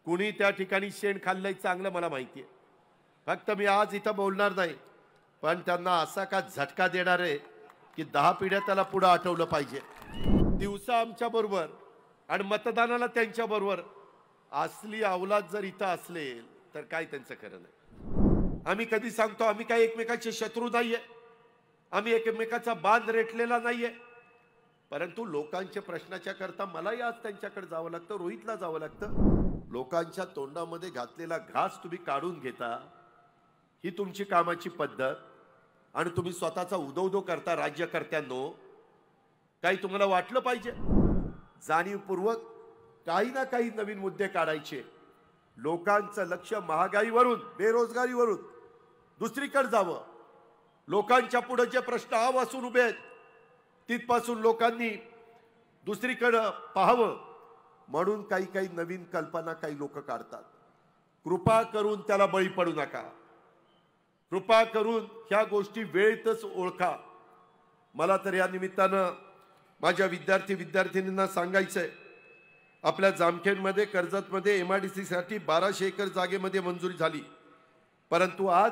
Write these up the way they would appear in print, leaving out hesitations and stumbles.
कुणी त्या ठिकाणी शेण खाल्लंय चांगलं मला माहिती आहे. फक्त मी आज इथं बोलणार नाही, पण त्यांना असा का झटका देणार आहे की 10 पिढ्या त्याला पुढे आठवलं पाहिजे. दिवसा आमच्या बरोबर आणि मतदानाला त्यांच्या बरोबर असली अवलाद जर इथं असेल तर काय त्यांचं खरं नाही. आम्ही कधी सांगतो आम्ही काही एकमेकाचे शत्रू नाहीये, आम्ही एकमेकाचा बांध रेटलेला नाहीये, परंतु लोकांच्या प्रश्नाच्या करता मलाही आज त्यांच्याकडे जावं लागतं, रोहितला जावं लागतं. लोकांच्या तोंडामध्ये घातलेला घास तुम्ही काढून घेता, ही तुमची कामाची पद्धत, आणि तुम्ही स्वतःचा उदो करता राज्यकर्त्यांनो. काही तुम्हाला वाटलं पाहिजे जाणीवपूर्वक काही ना काही नवीन मुद्दे काढायचे. लोकांचं लक्ष महागाईवरून बेरोजगारीवरून दुसरीकडे जावं. लोकांच्या पुढे जे प्रश्न आवासून उभे आहेत तिथपासून लोकांनी दुसरीकडे पाहावं म्हणून काही काही नवीन कल्पना काही लोक काढतात. कृपा करून त्याला बळी पडू नका. कृपा करून ह्या गोष्टी वेळेतच ओळखा. मला तर या निमित्तानं माझ्या विद्यार्थ्यांना सांगायचंय, आपल्या जामखेडमध्ये कर्जतमध्ये MIDC साठी 1200 एकर जागेमध्ये मंजुरी झाली, परंतु आज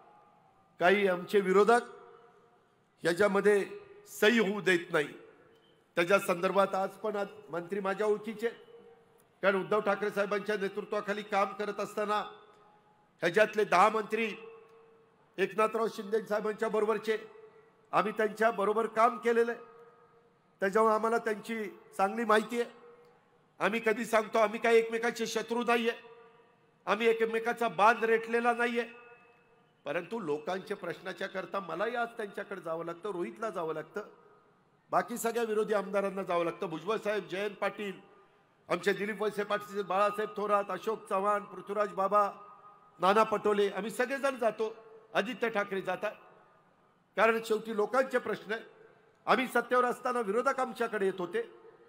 काही आमचे विरोधक याच्यामध्ये सही होऊ देत नाही. त्याच्या संदर्भात आज पण मंत्री माझ्या ओळखीचे, कारण उद्धव ठाकरे साहेबांच्या नेतृत्वाखाली काम करत असताना ह्याच्यातले 10 मंत्री एकनाथराव शिंदे साहेबांच्या बरोबरचे, आम्ही त्यांच्या बरोबर काम केलेलं आहे, त्याच्यामुळे आम्हाला त्यांची चांगली माहिती आहे. आम्ही कधी सांगतो आम्ही काही एकमेकाचे शत्रू नाहीये, आम्ही एकमेकाचा बांध रेटलेला नाहीये, परंतु लोकांच्या प्रश्नाच्या करता मलाही आज त्यांच्याकडे जावं लागतं, रोहितला जावं लागतं, बाकी सगळ्या विरोधी आमदारांना जावं लागतं. भुजबळ साहेब, जयंत पाटील, आमचे दिलीप वळसे पाटील, बाळासाहेब थोरात, अशोक चव्हाण, पृथ्वीराज बाबा, नाना पटोले, आम्ही सगळेजण जातो. आदित्य ठाकरे जातात, कारण शेवटी लोकांचे प्रश्न आहे. आम्ही सत्तेवर असताना विरोधक आमच्याकडे येत होते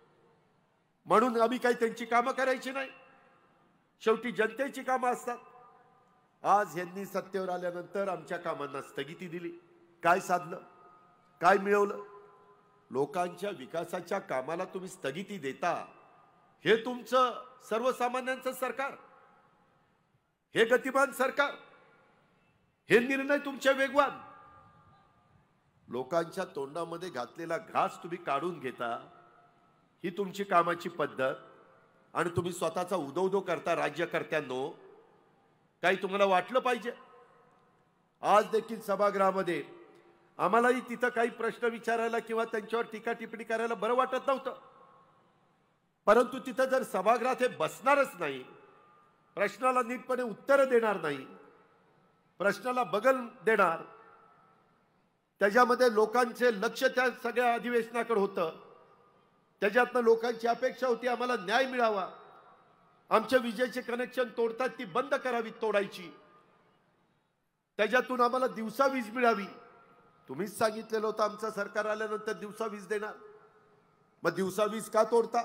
म्हणून आम्ही काही त्यांची कामं करायची नाही. शेवटी जनतेची कामं असतात. आज यांनी सत्तेवर आल्यानंतर आमच्या कामांना स्थगिती दिली. काय साधलं, काय मिळवलं? लोकांच्या विकासाच्या कामाला तुम्ही स्थगिती देता, हे तुमचं सर्वसामान्यांचं सरकार, हे गतिमान सरकार, हे निर्णय तुमचे वेगवान. लोकांच्या तोंडामध्ये घातलेला घास तुम्ही काढून घेता, ही तुमची कामाची पद्धत, आणि तुम्ही स्वतःचा उदो करता राज्यकर्त्यांनो. काही तुम्हाला वाटलं पाहिजे. आज देखील सभागृहामध्ये आम्हालाही तिथं काही प्रश्न विचारायला किंवा त्यांच्यावर टीका टिप्पणी करायला बरं वाटत नव्हतं, परंतु तिथं जर सभागृहात हे बसणारच नाही, प्रश्नाला नीटपणे उत्तर देणार नाही, प्रश्नाला बगल देणार, त्याच्यामध्ये लोकांचे लक्ष त्या सगळ्या अधिवेशनाकडे होतं, त्याच्यातनं लोकांची अपेक्षा होती आम्हाला न्याय मिळावा, आमच्या विजेचे कनेक्शन तोडतात ती बंद करावी, तोडायची, त्याच्यातून आम्हाला दिवसा वीज मिळावी. तुम्हीच सांगितलेलं होतं आमचं सरकार आल्यानंतर दिवसा वीज देणार. मग दिवसा वीज का तोडता?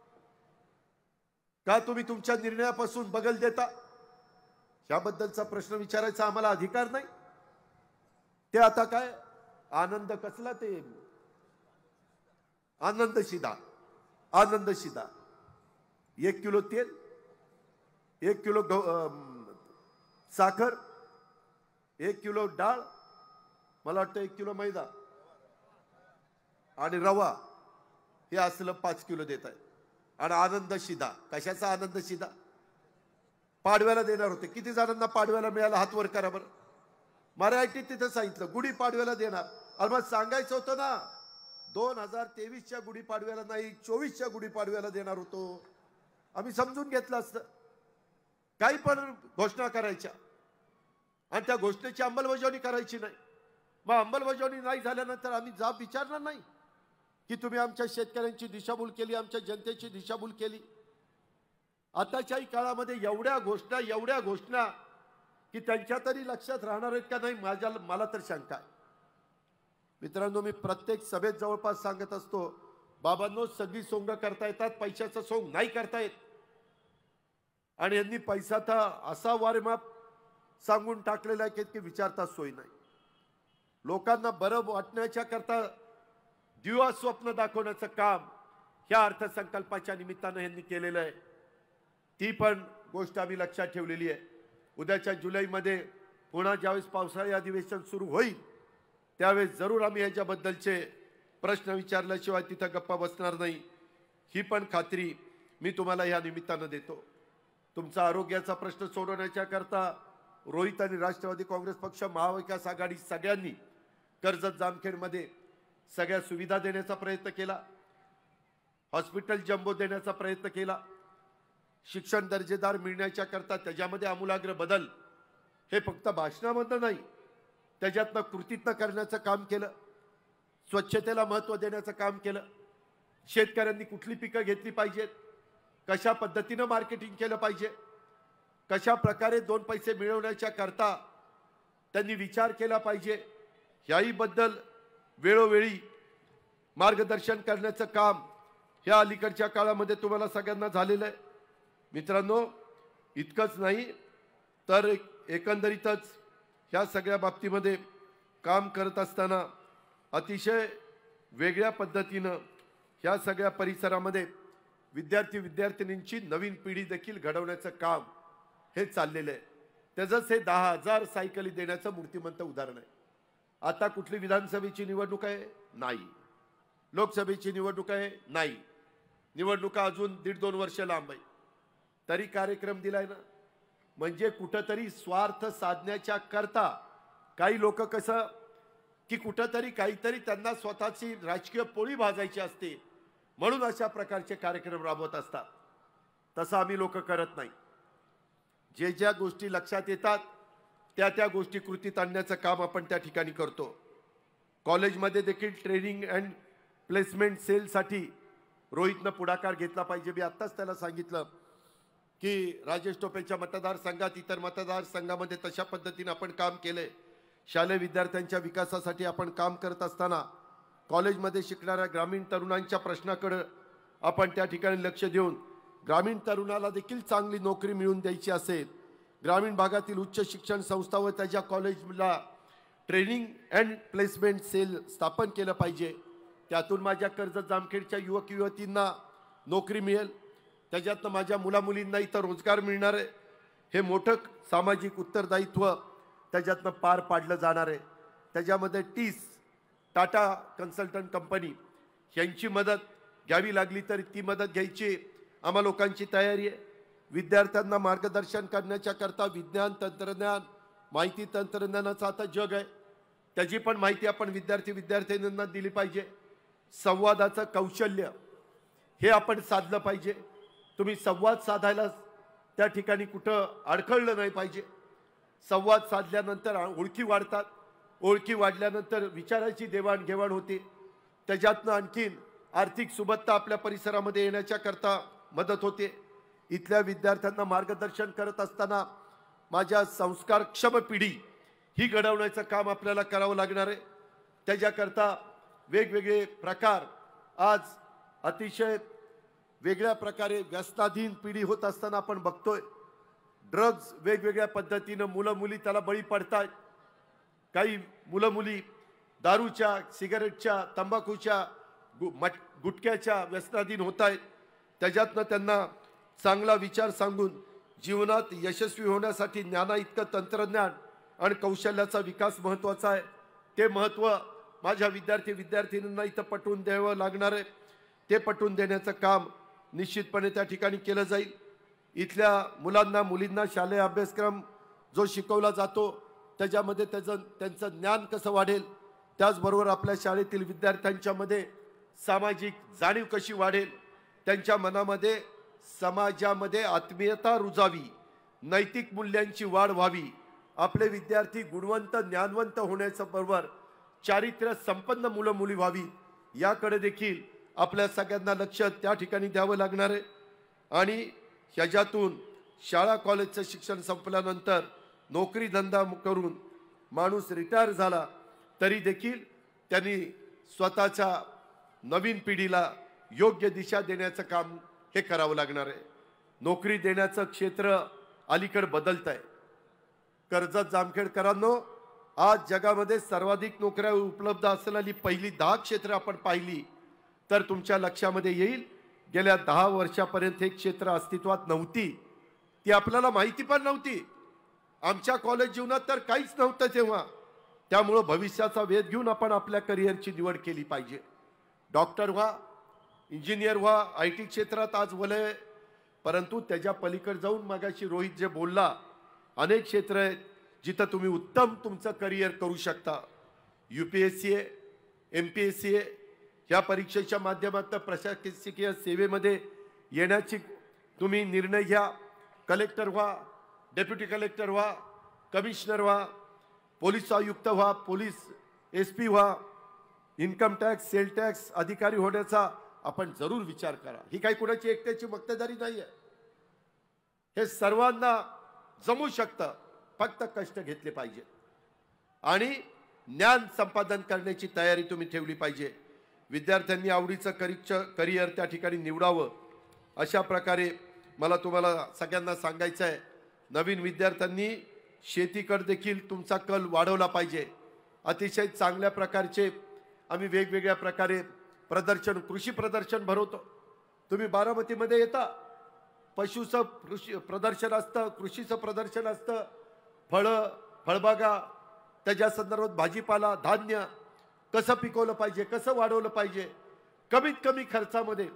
का तुम्ही तुमच्या निर्णयापासून बगल देता? याबद्दलचा प्रश्न विचारायचा आम्हाला अधिकार नाही? ते आता काय आनंद कसला, ते आनंद शिदा, 1 किलो तेल, 1 किलो साखर, 1 किलो डाळ, मला वाटतं 1 किलो मैदा आणि रवा, हे असलं 5 किलो देत आहे. आणि आनंद शिदा, कशाचा आनंद शिदा? पाडव्याला देणार होते. किती जणांना पाडव्याला मिळाला? हात वर करा बरं. मराठीत तिथे सांगितलं गुढी पाडव्याला देणार. अरे मग सांगायचं होतं ना 2023च्या गुढी पाडव्याला नाही, 24च्या गुढी पाडव्याला देणार होतो. आम्ही समजून घेतलं असतं. काही पण घोषणा करायच्या आणि त्या घोषणेची अंमलबजावणी करायची नाही. मग अंमलबजावणी नाही झाल्यानंतर आम्ही जाब विचारणार नाही की तुम्ही आमच्या शेतकऱ्यांची दिशाभूल केली, आमच्या जनतेची दिशाभूल केली. आताच्याही काळामध्ये एवढ्या घोषणा की त्यांच्या तरी लक्षात राहणार आहेत का नाही, मला तर शंका आहे. मित्रांनो, मी प्रत्येक सभेत जवळपास सांगत असतो, बाबांनो सगळी सोंग करता येतात, पैशाचं सोंग नाही करता येत. आणि यांनी पैसाचा असा वारेमाप सांगून टाकलेला आहे की विचारता सोय नाही. लोकांना बरं वाटण्याच्या करता दिवा स्वप्न दाखवण्याचं काम ह्या अर्थसंकल्पाच्या निमित्तानं यांनी केलेलं आहे. ती पण गोष्ट आम्ही लक्षात ठेवलेली आहे. उद्याच्या जुलैमध्ये पुन्हा ज्यावेळेस पावसाळी अधिवेशन सुरू होईल त्यावेळेस जरूर आम्ही याच्याबद्दलचे प्रश्न विचारल्याशिवाय तिथं गप्पा बसणार नाही, ही पण खात्री मी तुम्हाला या निमित्तानं देतो. तुमचा आरोग्याचा प्रश्न सोडवण्याच्या करता रोहित आणि राष्ट्रवादी काँग्रेस पक्ष, महाविकास आघाडी सगळ्यांनी कर्जत जामखेडमध्ये सगळ्या सुविधा देण्याचा प्रयत्न केला, हॉस्पिटल जम्बो देण्याचा प्रयत्न केला, शिक्षण दर्जेदार मिळण्याच्या करता त्याच्यामध्ये आमूलाग्र बदल हे फक्त भाषणामध्ये नाही त्याच्यातनं कृतीतनं करण्याचं काम केलं, स्वच्छतेला महत्त्व देण्याचं काम केलं, शेतकऱ्यांनी कुठली पिकं घेतली पाहिजेत, कशा पद्धतीनं मार्केटिंग केलं पाहिजे, कशा प्रकारे 2 पैसे मिळवण्याच्या करता त्यांनी विचार केला पाहिजे, याही बद्दल वेळोवेळी मार्गदर्शन करण्याचं काम ह्या अलीकडच्या काळामध्ये तुम्हाला सगळ्यांना झालेलं आहे. मित्रांनो, इतकंच नाही तर एकंदरीतच ह्या सगळ्या बाबतीमध्ये काम करत असताना अतिशय वेगळ्या पद्धतीनं ह्या सगळ्या परिसरामध्ये विद्यार्थी-विद्यार्थिनींची नवीन पिढी देखील घडवण्याचं काम हे चाललेलं आहे. त्याचंच हे 10,000 सायकली देण्याचं मूर्तिमंत उदाहरण आहे. आता कुठली विधानसभेची निवडणूक आहे? नाही. लोकसभेची निवडणूक आहे? नाही. निवडणुका अजून 1.5-2 वर्ष लांब आहे, तरी कार्यक्रम दिलाय ना. म्हणजे कुठंतरी स्वार्थ साधण्याच्या करता काही लोक कसं की कुठंतरी काहीतरी त्यांना स्वतःची राजकीय पोळी भाजायची असते म्हणून अशा प्रकारचे कार्यक्रम राबवत असतात. तसं आम्ही लोक करत नाही. जे ज्या गोष्टी लक्षात येतात त्या गोष्टी कृतीत आणण्याचं काम आपण त्या ठिकाणी करतो. कॉलेजमध्ये देखील ट्रेनिंग अँड प्लेसमेंट सेलसाठी रोहितनं पुढाकार घेतला पाहिजे. मी आत्ताच त्याला सांगितलं की राजेश टोपेच्या मतदारसंघात, इतर मतदारसंघामध्ये तशा पद्धतीने आपण काम केलंय. शालेय विद्यार्थ्यांच्या विकासासाठी आपण काम करत असताना कॉलेजमध्ये शिकणाऱ्या ग्रामीण तरुणांच्या प्रश्नाकडे आपण त्या ठिकाणी लक्ष देऊन ग्रामीण तरुणाला देखील चांगली नोकरी मिळवून द्यायची असेल, ग्रामीण भागातील उच्च शिक्षण संस्था व त्याच्या कॉलेजला ट्रेनिंग अँड प्लेसमेंट सेल स्थापन केलं पाहिजे. त्यातून माझ्या कर्जत जामखेडच्या युवक युवतींना नोकरी मिळेल, त्याच्यातनं माझ्या मुलामुलींना इथं रोजगार मिळणार आहे. हे मोठं सामाजिक उत्तरदायित्व त्याच्यातनं पार पाडलं जाणार आहे. त्याच्यामध्ये टाटा कन्सल्टंट कंपनी यांची मदत घ्यावी लागली तर ती मदत घ्यायची आम्हा लोकांची तयारी आहे. विद्यार्थ्यांना मार्गदर्शन करण्याच्या करता विज्ञान तंत्रज्ञान माहिती तंत्रज्ञानाचं आता जग आहे, त्याची पण माहिती आपण विद्यार्थ्यांना दिली पाहिजे. संवादाचं कौशल्य हे आपण साधलं पाहिजे. तुम्ही संवाद साधायला त्या ठिकाणी कुठं अडखळलं नाही पाहिजे. संवाद साधल्यानंतर ओळखी वाढतात, ओळखी वाढल्यानंतर विचाराची देवाणघेवाण होते, त्याच्यातनं आणखीन आर्थिक सुबत्ता आपल्या परिसरामध्ये येण्याच्या करता मदत होते. इथल्या विद्यार्थ्यांना मार्गदर्शन करत असताना माझ्या संस्कारक्षम पिढी ही घडवण्याचं काम आपल्याला करावं लागणार आहे. त्याच्याकरता वेगवेगळे प्रकार आज अतिशय वेगळ्या प्रकारे व्यसनाधीन पिढी होत असताना आपण बघतोय. ड्रग्ज वेगवेगळ्या पद्धतीनं मुलं मुली त्याला बळी पडतात. काही मुलं मुली दारूच्या, सिगारेटच्या, तंबाखूच्या, गुटख्याच्या व्यसनाधीन होत आहेत. त्याच्यातनं त्यांना चांगला विचार सांगून जीवनात यशस्वी होण्यासाठी ज्ञाना इतकं तंत्रज्ञान आणि कौशल्याचा विकास महत्त्वाचा आहे. ते महत्त्व माझ्या विद्यार्थ्यांना इथं पटवून द्यावं लागणार आहे. ते पटवून देण्याचं काम निश्चितपणे त्या ठिकाणी केलं जाईल. इथल्या मुलांना मुलींना शालेय अभ्यासक्रम जो शिकवला जातो त्याच्यामध्ये त्यांचं ज्ञान कसं वाढेल, त्याचबरोबर आपल्या शाळेतील विद्यार्थ्यांच्यामध्ये सामाजिक जाणीव कशी वाढेल, त्यांच्या मनामध्ये समाजामध्ये आत्मीयता रुजावी, नैतिक मूल्यांची वाढ व्हावी, आपले विद्यार्थी गुणवंत ज्ञानवंत होण्याचं बरोबर चारित्र्य संपन्न मुलं मुली व्हावी, याकडे देखील आपल्या सगळ्यांना लक्ष त्या ठिकाणी द्यावं लागणार आहे. आणि ह्याच्यातून शाळा कॉलेजचं शिक्षण संपल्यानंतर नोकरी धंदा करून माणूस रिटायर झाला तरी देखील त्यांनी स्वतःच्या नवीन पिढीला योग्य दिशा देण्याचं काम हे करावं लागणार आहे. नोकरी देण्याचं क्षेत्र अलीकडे बदलत आहे. कर्जत जामखेडकरांनो, आज जगामध्ये सर्वाधिक नोकऱ्या उपलब्ध असलेली पहिली 10 क्षेत्र आपण पाहिली तर तुमच्या लक्षामध्ये येईल गेल्या 10 वर्षापर्यंत हे क्षेत्र अस्तित्वात नव्हती. ती आपल्याला माहिती पण नव्हती. आमच्या कॉलेज जीवनात तर काहीच नव्हतं तेव्हा. त्यामुळं भविष्याचा वेध घेऊन आपण आपल्या करिअरची निवड केली पाहिजे. डॉक्टर व्हा, इंजिनियर व्हा, IT क्षेत्रात आज वलय, परंतु त्याच्या पलीकडे जाऊन मगाशी रोहित जे बोलला, अनेक क्षेत्र आहेत जिथं तुम्ही उत्तम तुमचं करिअर करू शकता. UPSC आहे, MPSC आहे, या परीक्षेच्या माध्यमातून प्रशासकीय सेवेमध्ये येण्याची तुम्ही निर्णय घ्या. कलेक्टर व्हा, डेप्युटी कलेक्टर व्हा, कमिशनर व्हा, पोलीस आयुक्त व्हा, पोलीस SP व्हा, इन्कम टॅक्स, सेल टॅक्स अधिकारी होण्याचा आपण जरूर विचार करा. ही काही कुणाची एकट्याची मक्तेदारी नाही आहे. हे सर्वांना जमू शकतं, फक्त कष्ट घेतले पाहिजे आणि ज्ञान संपादन करण्याची तयारी तुम्ही ठेवली पाहिजे. विद्यार्थ्यांनी आवडीचं करिअर त्या ठिकाणी निवडावं. अशा प्रकारे मला तुम्हाला सगळ्यांना सांगायचं आहे, नवीन विद्यार्थ्यांनी शेतीकडे देखील तुमचा कल वाढवला पाहिजे. अतिशय चांगल्या प्रकारचे आम्ही वेगवेगळ्या प्रकारे प्रदर्शन, कृषी प्रदर्शन भरवतो. तुम्ही बारामतीमध्ये येता, पशुचं प्रदर्शन असतं, कृषीचं प्रदर्शन असतं, फळं, फळबागा, त्याच्या संदर्भात भाजीपाला, धान्य कसं पिकवलं पाहिजे, कसं वाढवलं पाहिजे, कमीत कमी खर्चामध्ये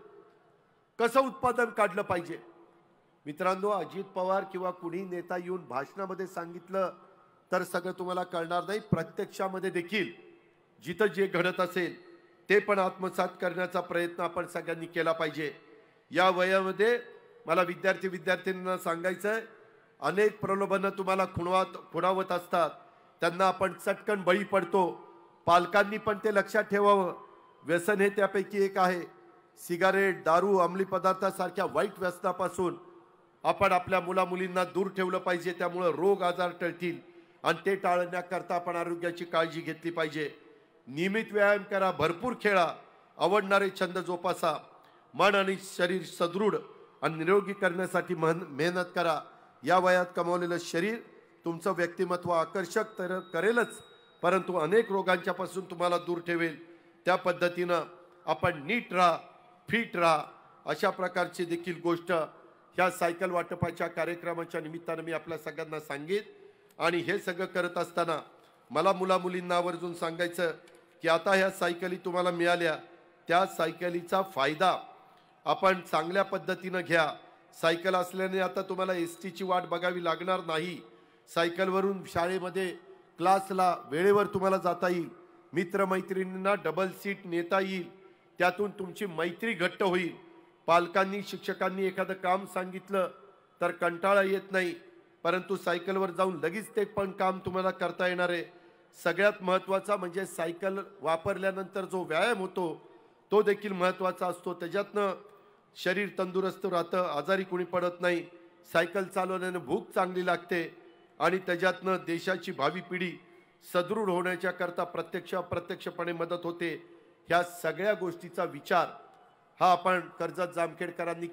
कसं उत्पादन काढलं पाहिजे. मित्रांनो, अजित पवार किंवा कुणी नेता येऊन भाषणामध्ये सांगितलं तर सगळं तुम्हाला कळणार नाही. प्रत्यक्षामध्ये देखील जिथं जे घडत असेल ते पण आत्मसात करण्याचा प्रयत्न आपण सगळ्यांनी केला पाहिजे. या वयामध्ये मला विद्यार्थ्यांना सांगायचं आहे, अनेक प्रलोभनं तुम्हाला खुणावत असतात, त्यांना आपण चटकन बळी पडतो. पालकांनी पण ते लक्षात ठेवावं. व्यसन हे त्यापैकी एक आहे. सिगारेट, दारू, अंमली पदार्थासारख्या वाईट व्यसनापासून आपण आपल्या मुलामुलींना दूर ठेवलं पाहिजे. त्यामुळं रोग आजार टळतील आणि ते टाळण्याकरता आपण आरोग्याची काळजी घेतली पाहिजे. नियमित व्यायाम करा, भरपूर खेळा, आवडणारे छंद जोपासा, मन आणि शरीर सदृढ आणि निरोगी करण्यासाठी मेहनत करा. या वयात कमावलेलं शरीर तुमचं व्यक्तिमत्व आकर्षक तर करेलच, परंतु अनेक रोगांच्या पासून तुम्हाला दूर ठेवेल. त्या पद्धतीनं आपण नीट राहा, फिट राहा. अशा प्रकारची देखील गोष्ट ह्या सायकल वाटपाच्या कार्यक्रमाच्या निमित्तानं मी आपल्या सगळ्यांना सांगेन. आणि हे सगळं करत असताना मला मुलामुलींना आवर्जून सांगायचं की आता ह्या सायकली तुम्हाला मिळाल्या, त्या सायकलीचा फायदा आपण चांगल्या पद्धतीनं घ्या. सायकल असल्याने आता तुम्हाला STची वाट बघावी लागणार नाही. सायकलवरून शाळेमध्ये क्लासला वेळेवर तुम्हाला जाता येईल. मित्रमैत्रिणींना डबल सीट नेता येईल. त्यातून तुमची मैत्री घट्ट होईल. पालकांनी, शिक्षकांनी एखादं काम सांगितलं तर कंटाळा येत नाही, परंतु सायकलवर जाऊन लगेच ते पण काम तुम्हाला करता येणार आहे. सगळ्यात महत्त्वाचा म्हणजे सायकल वापरल्यानंतर जो व्यायाम होतो तो देखील महत्त्वाचा असतो. त्याच्यातनं शरीर तंदुरुस्त राहतं, आजारी कोणी पडत नाही. सायकल चालवल्याने भूक चांगली लागते आणि त्याच्यातनं देशाची भावी पिढी सदृढ होण्याच्या करता अप्रत्यक्षपणे मदत होते. ह्या सगळ्या गोष्टीचा विचार हा आपण कर्जत जामखेडकरांनी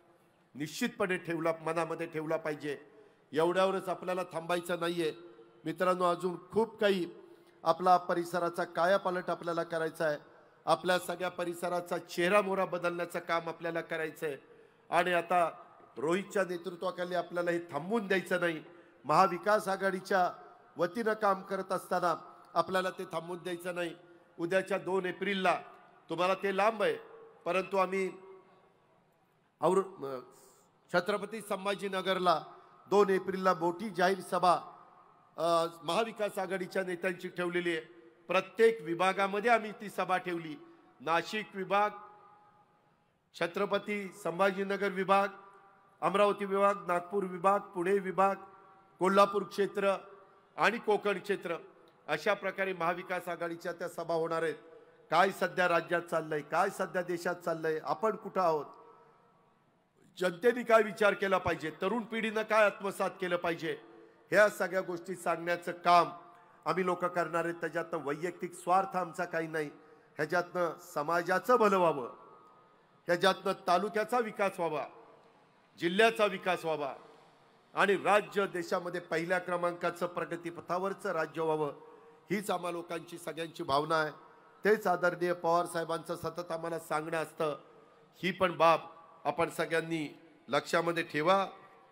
निश्चितपणे मनामध्ये ठेवला पाहिजे. एवढ्यावरच आपल्याला थांबायचं नाहीये मित्रांनो. अजून खूप काही आपला परिसराचा कायापालट आपल्याला करायचा आहे. आपल्या सगळ्या परिसराचा चेहरामोहरा बदलण्याचं काम आपल्याला करायचं आहे. आणि आता रोहितच्या नेतृत्वाखाली आपल्याला हे थांबवून द्यायचं नाही. महाविकास आघाडीच्या वतीनं काम करत असताना आपल्याला ते थांबवून द्यायचं नाही. उद्याच्या 2 एप्रिलला तुम्हाला ते लांब आहे, परंतु आम्ही छत्रपती संभाजीनगरला 2 एप्रिलला मोठी जाहीर सभा महाविकास आघाडीच्या नेत्यांची ठेवलेली आहे. प्रत्येक विभागामध्ये आम्ही ती सभा ठेवली. नाशिक विभाग, छत्रपती संभाजीनगर विभाग, अमरावती विभाग, नागपूर विभाग, पुणे विभाग, कोल्हापूर क्षेत्र आणि कोकण क्षेत्र, अशा प्रकारे महाविकास आघाडीच्या त्या सभा होणार आहेत. काय सध्या राज्यात चाललंय, काय सध्या देशात चाललंय, आपण कुठं आहोत, जनतेने काय विचार केला पाहिजे, तरुण पिढीनं काय आत्मसात केलं पाहिजे, ह्या सगळ्या गोष्टी सांगण्याचं काम आम्ही लोक करणार आहेत. त्याच्यातनं वैयक्तिक स्वार्थ आमचा काही नाही, ह्याच्यातनं समाजाचं भलं व्हावं, ह्याच्यातनं तालुक्याचा विकास व्हावा, जिल्ह्याचा विकास व्हावा आणि राज्य देशामध्ये पहिल्या क्रमांकाचं प्रगतीपथावरचं राज्य व्हावं, हीच आम्हा लोकांची सगळ्यांची भावना आहे. तेच आदरणीय पवार साहेबांचं सतत आम्हाला सांगणं असतं. ही पण बाब आपण सगळ्यांनी लक्षामध्ये ठेवा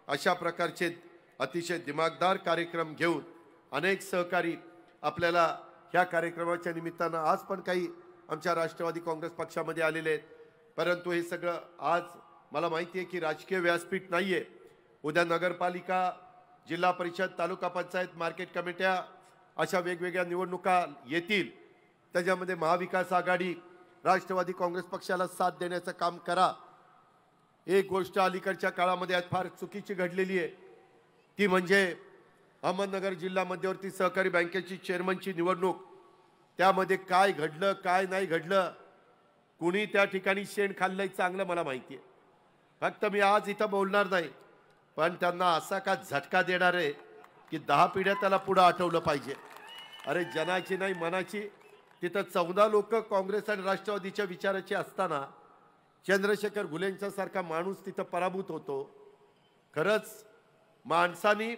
अशा प्रकारचे अतिशय दिमागदार कार्यक्रम घेऊन अनेक सहकारी आपल्याला ह्या कार्यक्रमाच्या निमित्तानं आज पण काही आमच्या राष्ट्रवादी काँग्रेस पक्षामध्ये आलेले आहेत. परंतु हे सगळं आज मला माहिती आहे की राजकीय व्यासपीठ नाही आहे. उद्या नगरपालिका, जिल्हा परिषद, तालुका पंचायत, मार्केट कमिट्या अशा वेगवेगळ्या निवडणुका येतील. त्याच्यामध्ये महाविकास आघाडी राष्ट्रवादी काँग्रेस पक्षाला साथ देण्याचं काम करा. एक गोष्ट अलीकडच्या काळामध्ये आज फार चुकीची घडलेली आहे, ती म्हणजे अहमदनगर जिल्हा मध्यवर्ती सहकारी बँकेची चेअरमनची निवडणूक. त्यामध्ये काय घडलं काय नाही घडलं, कुणी त्या ठिकाणी शेण खाल्लंय चांगलं मला माहिती आहे. फक्त मी आज इथं बोलणार नाही, पण त्यांना असा का झटका देणार आहे की 10 पिढ्या त्याला पुढे आठवलं पाहिजे. अरे जनाची नाही मनाची. तिथं 14 लोक काँग्रेस आणि राष्ट्रवादीच्या विचाराचे असताना चंद्रशेखर घुलेंच्या सारखा माणूस तिथं पराभूत होतो. खरंच माणसानी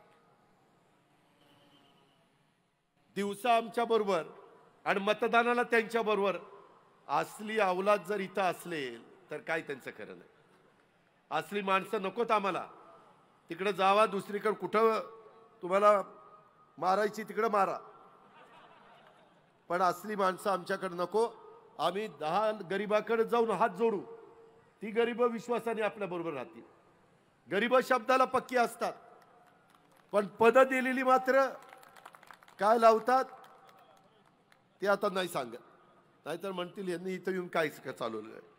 दिवसा आमच्या बरोबर आणि मतदानाला त्यांच्या बरोबर असली अवलाद जर इथं असलेल तर काय त्यांचं खरं नाही. असली माणसं नकोत आम्हाला. तिकडे जावा, दुसरीकडे कुठं तुम्हाला मारायची तिकडे मारा, पण असली माणसं आमच्याकडे नको. आम्ही 10 गरिबाकडे जाऊन हात जोडू, ती गरिब विश्वासाने आपल्या बरोबर राहतील. गरिब शब्दाला पक्की असतात, पण पद दिलेली मात्र काय लावतात ते आता नाही सांगत. नाहीतर म्हणतील यांनी इथं येऊन काय चालवलं.